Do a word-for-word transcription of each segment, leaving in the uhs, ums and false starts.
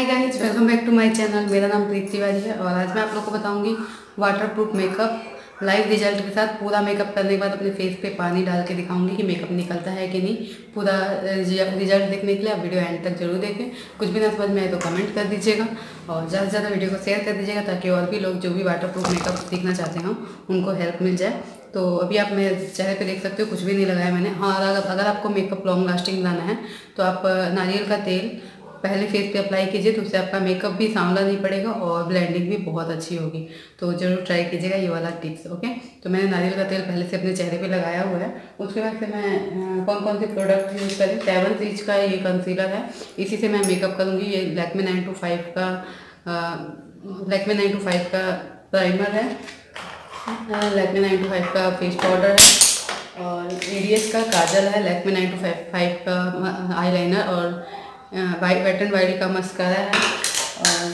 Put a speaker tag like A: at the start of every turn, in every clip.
A: Hi guys, welcome back to my channel. मेरा नाम प्रीति तिवारी है और आज मैं आप लोग को बताऊंगी वाटरप्रूफ मेकअप लाइव रिजल्ट के साथ। पूरा मेकअप करने के बाद अपने फेस पे पानी डाल के दिखाऊंगी कि मेकअप निकलता है कि नहीं। पूरा रिजल्ट देखने के लिए आप वीडियो एंड तक जरूर देखें। कुछ भी ना समझ में आए तो कमेंट कर दीजिएगा और ज़्यादा से ज़्यादा वीडियो को शेयर कर दीजिएगा ताकि और भी लोग जो भी वाटरप्रूफ मेकअप सीखना चाहते हैं उनको हेल्प मिल जाए। तो अभी आप मेरे चेहरे पे देख सकते हो, कुछ भी नहीं लगाया मैंने। हाँ, अगर अगर आपको मेकअप लॉन्ग लास्टिंग लाना है तो आप नारियल का तेल पहले फेस पे अप्लाई कीजिए, तो उससे आपका मेकअप भी सांवला नहीं पड़ेगा और ब्लेंडिंग भी बहुत अच्छी होगी। तो ज़रूर ट्राई कीजिएगा ये वाला टिप्स। ओके, तो मैंने नारियल का तेल पहले से अपने चेहरे पे लगाया हुआ है। उसके बाद से मैं कौन कौन से प्रोडक्ट यूज़ करें, सेवन सीज का ये कंसीलर है, इसी से मैं मेकअप करूँगी। ये लैक्मे नाइन टू फाइव का लैक्मे नाइन टू फाइव का प्राइमर है, लैक्मे नाइन टू फाइव का फेस पाउडर है और एडीएस का काजल है, Lakme nine to five five का आईलाइनर और वेट एंड वाइल्ड का मस्कारा है और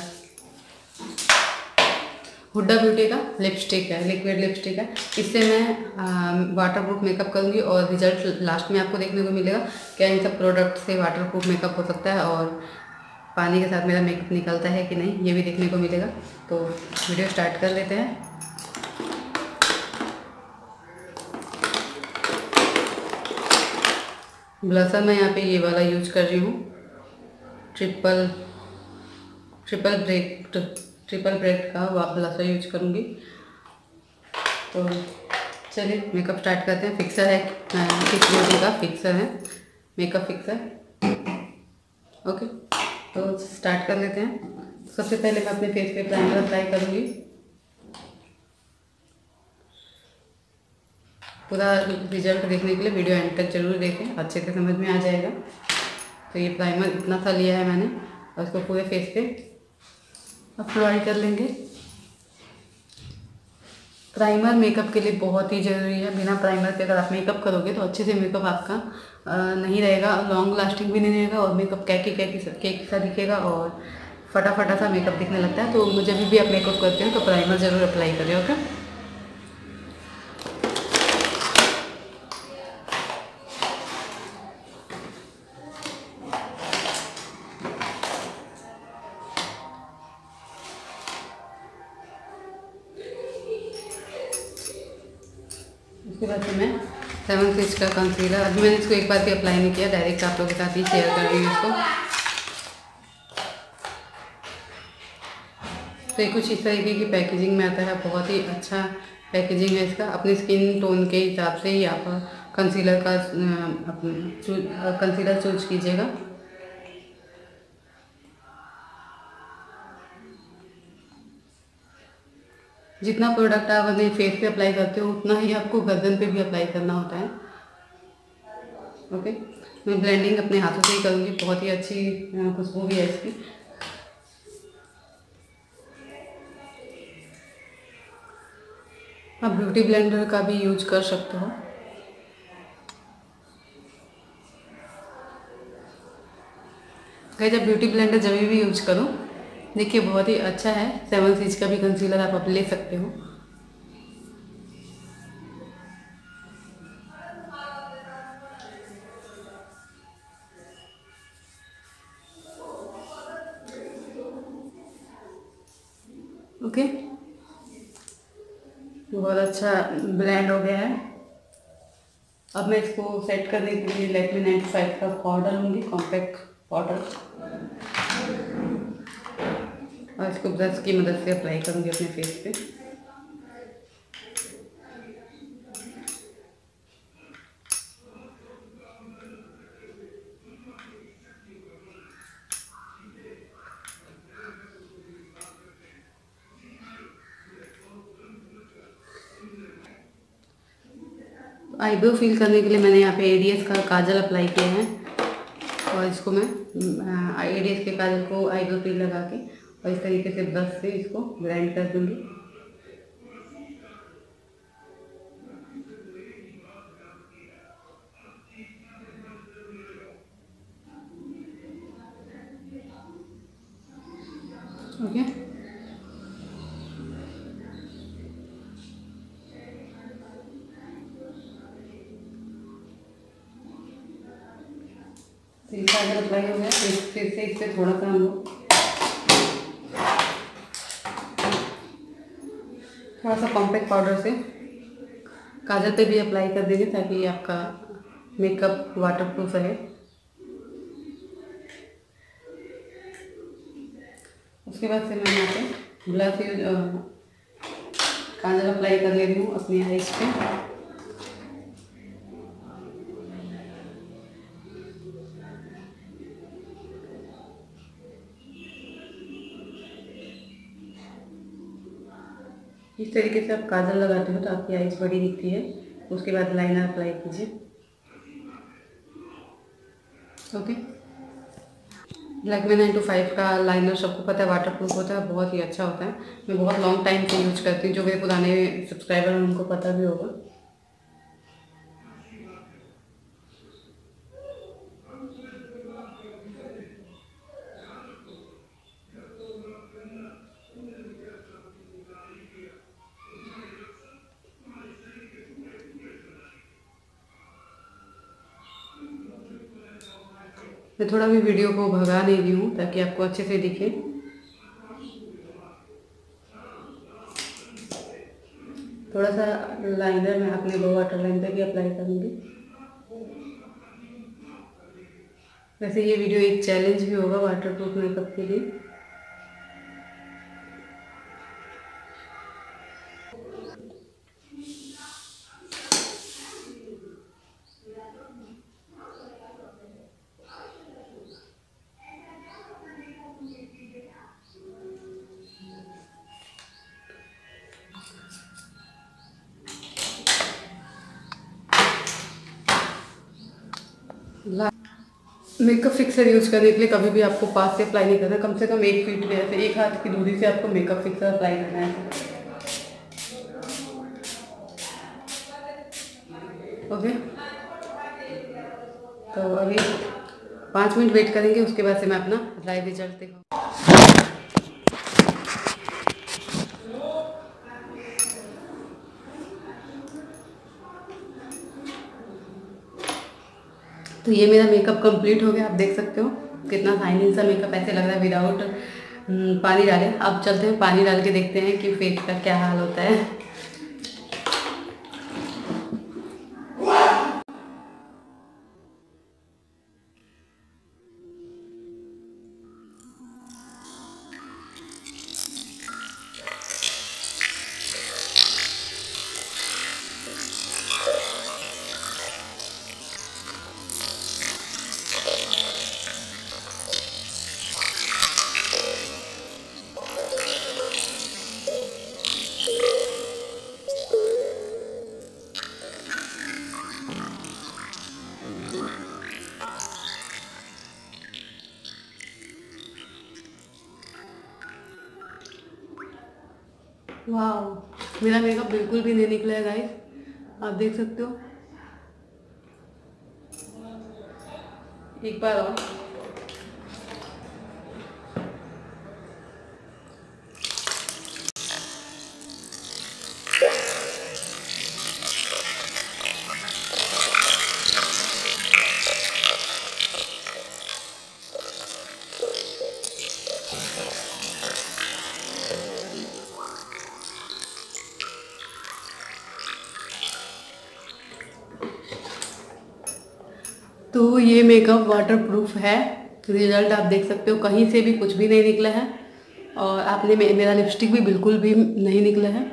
A: हुड्डा ब्यूटी का लिपस्टिक है, लिक्विड लिपस्टिक है। इससे मैं वाटरप्रूफ मेकअप करूँगी और रिजल्ट लास्ट में आपको देखने को मिलेगा क्या इन सब प्रोडक्ट से वाटरप्रूफ मेकअप हो सकता है और पानी के साथ मेरा मेकअप निकलता है कि नहीं, ये भी देखने को मिलेगा। तो वीडियो स्टार्ट कर लेते हैं। ब्लशर मैं यहाँ पे ये वाला यूज कर रही हूँ, triple triple break triple break का ब्लशर यूज करूँगी। तो चलिए मेकअप स्टार्ट करते हैं। फिक्सर है, फिक्स ब्यूटी का फिक्सर है, मेकअप फिक्सर। ओके, तो स्टार्ट कर लेते हैं। सबसे पहले मैं अपने फेस पे प्राइमर अप्लाई करूँगी। पूरा रिजल्ट देखने के लिए वीडियो एंड तक जरूर देखें, अच्छे से समझ में आ जाएगा। तो ये प्राइमर इतना सा लिया है मैंने और इसको पूरे फेस पे अप्लाई कर लेंगे। प्राइमर मेकअप के लिए बहुत ही ज़रूरी है। बिना प्राइमर के अगर आप मेकअप करोगे तो अच्छे से मेकअप आपका नहीं रहेगा, लॉन्ग लास्टिंग भी नहीं रहेगा और मेकअप कैकी कैकी केक सा दिखेगा और फटा फटा सा मेकअप दिखने लगता है। तो जब भी आप मेकअप करते हो तो प्राइमर ज़रूर अप्लाई करें। ओके, उसके बाद से मैं सेवन सीज का कंसीलर, अभी मैंने इसको एक बार भी अप्लाई नहीं किया, डायरेक्ट आप लोगों के साथ ही शेयर कर रही हूँ इसको। तो ये कुछ इस तरीके की पैकेजिंग में आता है, बहुत ही अच्छा पैकेजिंग है इसका। अपनी स्किन टोन के हिसाब से ही आप कंसीलर का कंसीलर चूज कीजिएगा। जितना प्रोडक्ट आप अपने फेस पे अप्लाई करते हो उतना ही आपको गर्दन पे भी अप्लाई करना होता है। ओके, मैं ब्लेंडिंग अपने हाथों से ही करूँगी, बहुत ही अच्छी खुशबू भी है इसकी। आप ब्यूटी ब्लेंडर का भी यूज कर सकते हो। गाइस, जब ब्यूटी ब्लेंडर जब भी यूज करो, देखिए बहुत ही अच्छा है। सेवन सीज का भी कंसीलर आप अब ले सकते हो। ओके, बहुत अच्छा ब्लेंड हो गया है। अब मैं इसको सेट करने के लिए लैक्मे नाइन टू फाइव का पाउडर लूँगी, कॉम्पैक्ट पाउडर, और इसको ब्रश की मदद से अप्लाई करूँगी अपने फेस पे। आईब्रो फिल करने के लिए मैंने यहाँ पे एडीएस का काजल अप्लाई किया है और इसको मैं एडीएस के काजल को आईब्रो फिल लगा के और इस तरीके से ब्रश से इसको ब्लेंड कर दूँगी। ओके, तो ये काजल अप्लाई हो गया। फिर फिर से इस पर थोड़ा सा हम लोग थोड़ा सा कॉम्पैक्ट पाउडर से काजल पे भी अप्लाई कर देंगे ताकि आपका मेकअप वाटरप्रूफ रहे। उसके बाद से मैं यहाँ पे ब्लश यूज काजल अप्लाई कर ले रही हूँ अपनी आईज पे। इस तरीके से आप काजल लगाते हो तो आपकी आईज बड़ी दिखती है। उसके बाद लाइनर अप्लाई कीजिए। Okay, Lakme nine to five का लाइनर सबको पता है वाटरप्रूफ होता है, बहुत ही अच्छा होता है। मैं बहुत लॉन्ग टाइम से यूज करती हूँ, जो मेरे पुराने सब्सक्राइबर हैं उनको पता भी होगा। मैं थोड़ा भी वीडियो को भगा नहीं रही हूँ ताकि आपको अच्छे से दिखे। थोड़ा सा लाइनर मैं अपने लो वाटर लाइन पे भी अप्लाई करूँगी। वैसे ये वीडियो एक चैलेंज भी होगा वाटरप्रूफ मेकअप के लिए। मेकअप फिक्सर यूज करने के लिए कभी भी आपको पास से अप्लाई नहीं करना, कम से कम एक फीट में ऐसे एक हाथ की दूरी से आपको मेकअप फिक्सर अप्लाई करना है। ओके, तो अभी पाँच मिनट वेट करेंगे, उसके बाद से मैं अपना लाइव रिजल्ट दिखाऊँ। तो ये मेरा मेकअप कंप्लीट हो गया। आप देख सकते हो कितना शाइनिंग सा मेकअप ऐसे लग रहा है विदाउट पानी डाले। अब चलते हैं पानी डाल के देखते हैं कि फेस का क्या हाल होता है। वाह, मेरा मेकअप बिल्कुल भी नहीं निकला है गाइस, आप देख सकते हो। एक बार और तो ये मेकअप वाटरप्रूफ है। रिजल्ट आप देख सकते हो, कहीं से भी कुछ भी नहीं निकला है। और आपने मे, मेरा लिपस्टिक भी बिल्कुल भी नहीं निकला है।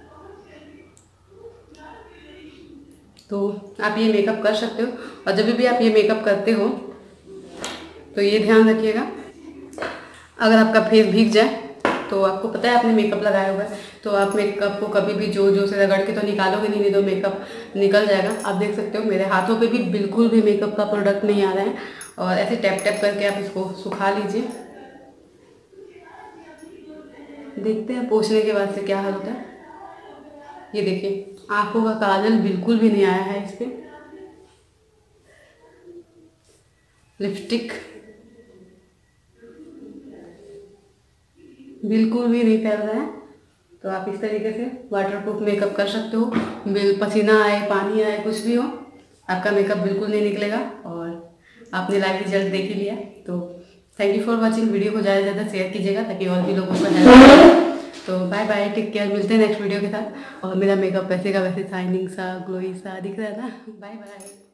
A: तो आप ये मेकअप कर सकते हो। और जब भी आप ये मेकअप करते हो तो ये ध्यान रखिएगा, अगर आपका फेस भीग जाए तो आपको पता है आपने मेकअप लगाया हुआ है, तो आप मेकअप को कभी भी जो जो से रगड़ के तो निकालोगे नहीं, नहीं तो मेकअप निकल जाएगा। आप देख सकते हो मेरे हाथों पे भी बिल्कुल भी मेकअप का प्रोडक्ट नहीं आ रहा है। और ऐसे टैप टैप करके आप इसको सुखा लीजिए। देखते हैं पोंछने के बाद से क्या हाल होता है। ये देखिए, आंखों का काजल बिल्कुल भी नहीं आया है इस पर। लिपस्टिक बिल्कुल भी नहीं फैल रहा है। तो आप इस तरीके से वाटरप्रूफ मेकअप कर सकते हो। बिल पसीना आए, पानी आए, कुछ भी हो, आपका मेकअप बिल्कुल नहीं निकलेगा। और आपने लाइव रिजल्ट देख ही लिया। तो thank you for watching. Video को ज़्यादा से ज़्यादा शेयर कीजिएगा ताकि और भी लोगों को हेल्प हो। तो बाय बाय, टेक केयर, मिलते हैं नेक्स्ट वीडियो के साथ। और मेरा मेकअप वैसे का वैसे शाइनिंग सा ग्लोई सा दिख रहा है ना। Bye bye.